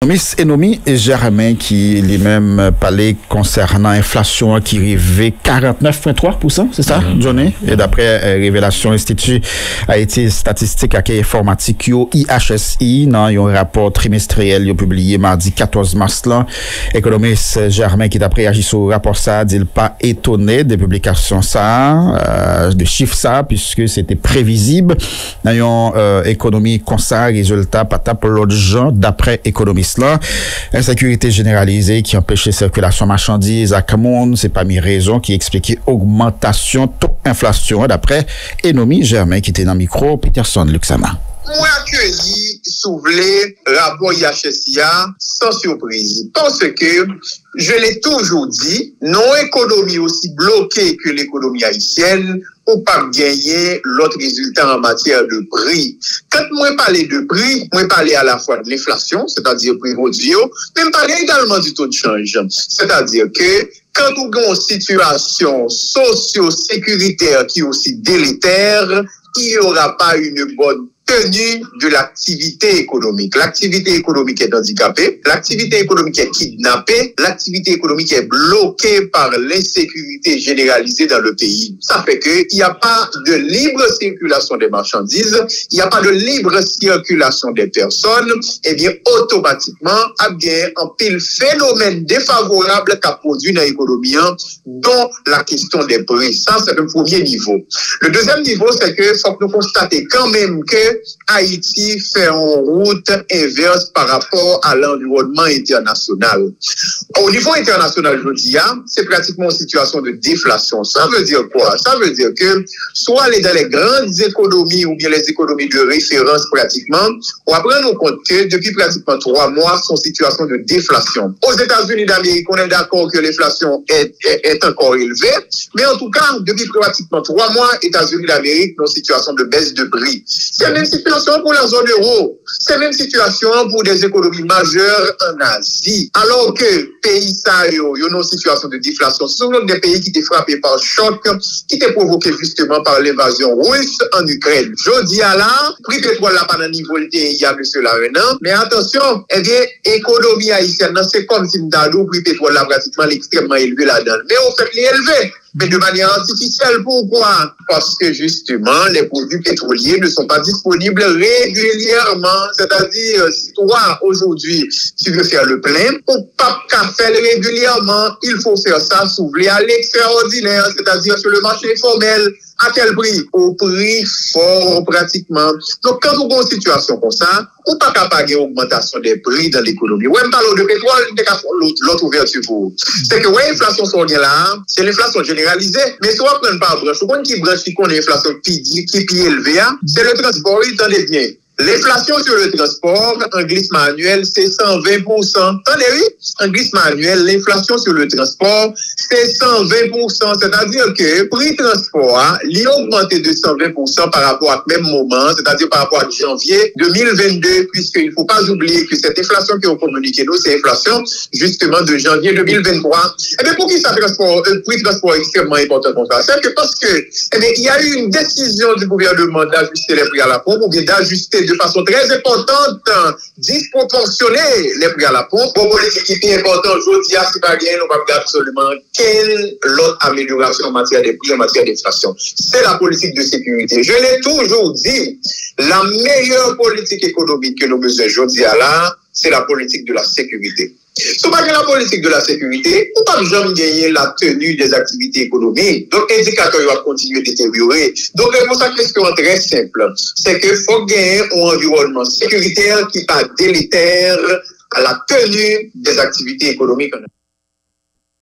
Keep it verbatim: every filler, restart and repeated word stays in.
Miss Enomi Germain qui lui-même parlait concernant l'inflation qui arrivait quarante-neuf virgule trois pour cent, c'est ça, mm-hmm. Johnny? Et d'après euh, Révélation Institut Haïti Statistique et Informatique I H S I, dans un rapport trimestriel publié mardi quatorze mars là, économiste Germain qui d'après réagi sur le rapport ça, dit pas étonné de publication ça, euh, de chiffres ça, puisque c'était prévisible. Dans une euh, économie comme ça, résultat pas pour l'autre gens d'après économiste là, insécurité généralisée qui empêchait circulation marchandises à Cameroun, c'est parmi raisons qui expliquaient augmentation taux inflation d'après Enomi Germain qui était dans le micro Peterson Luxama. Moi accueilli soulevé rapport I H S I A sans surprise parce que je l'ai toujours dit, non économie aussi bloquée que l'économie haïtienne ou pas gagner l'autre résultat en matière de prix. Quand moi parler de prix, moi parler à la fois de l'inflation, c'est-à-dire prix audio, mais me parler également du taux de change. C'est-à-dire que quand on a une situation socio-sécuritaire qui est aussi délétère, il n'y aura pas une bonne tenue de l'activité économique. L'activité économique est handicapée, l'activité économique est kidnappée, l'activité économique est bloquée par l'insécurité généralisée dans le pays. Ça fait que il n'y a pas de libre circulation des marchandises, il n'y a pas de libre circulation des personnes, et bien automatiquement, il y a un pile phénomène défavorable qu'a produit dans l'économie, dont la question des prix. Ça, c'est le premier niveau. Le deuxième niveau, c'est que faut que nous constater quand même que Haïti fait en route inverse par rapport à l'environnement international. Au niveau international, je dis, c'est pratiquement une situation de déflation. Ça veut dire quoi? Ça veut dire que soit les dans les grandes économies ou bien les économies de référence pratiquement, on va prendre compte que depuis pratiquement trois mois, sont en situation de déflation. Aux États-Unis d'Amérique, on est d'accord que l'inflation est, est, est encore élevée, mais en tout cas, depuis pratiquement trois mois, États-Unis d'Amérique sont en situation de baisse de prix. C'est la même situation pour la zone euro. C'est la même situation pour des économies majeures en Asie. Alors que pays ça, ils ont une situation de déflation. Ce sont des pays qui étaient frappés par choc, qui étaient provoqués justement par l'invasion russe en Ukraine. Je dis à là, prix pétrole là pas dans niveau il y a monsieur là un an. Mais attention, eh bien, économie haïtienne, c'est comme si nous prix pétrole là pratiquement extrêmement élevé là-dedans. Mais au fait, il est élevé. Mais de manière artificielle. Pourquoi? Parce que justement, les produits pétroliers ne sont pas disponibles régulièrement. C'est-à-dire, si toi, aujourd'hui, tu veux faire le plein, pour pas faire régulièrement, il faut faire ça soulever à l'extraordinaire, c'est-à-dire sur le marché formel. À quel prix? Au prix fort, pratiquement. Donc, quand on a une situation comme ça, on ne peut pas payer augmentation des prix dans l'économie. Ouais, parle de pétrole, l'autre ouverture pour. C'est que, ouais, l'inflation sont là, c'est l'inflation généralisée. Mais si on prend par branche, on qui branche qui connaît l'inflation qui est plus élevée, c'est le transport, il t'en est bien. L'inflation sur le transport, en glissement annuel, c'est cent vingt pour cent. Attendez, oui, en glissement annuel, l'inflation sur le transport, c'est cent vingt pour cent. C'est-à-dire que le prix transport, hein, il a augmenté de cent vingt pour cent par rapport à même moment, c'est-à-dire par rapport à janvier deux mille vingt-deux, puisqu'il ne faut pas oublier que cette inflation qui ont communiqué nous, c'est l'inflation justement de janvier deux mille vingt-trois. Eh bien, pour qui ça transport, le prix transport est extrêmement important comme ça? C'est que parce que, eh bien, il y a eu une décision du gouvernement d'ajuster les prix à la pompe ou bien d'ajuster de façon très importante, disproportionnée les prix à la pompe. Pour politique qui est important, je dis à ce pas rien, on va regarder absolument quelle autre amélioration en matière de prix, en matière d'inflation. C'est la politique de sécurité. Je l'ai toujours dit, la meilleure politique économique que nous besoin aujourd'hui à là, c'est la politique de la sécurité. Si on pas la politique de la sécurité, on ne peut jamais gagner la tenue des activités économiques. Donc, l'indicateur va continuer de détériorer. Donc, pour ça, question très simple, c'est qu'il faut gagner un environnement sécuritaire qui n'est pas délétère à la tenue des activités économiques.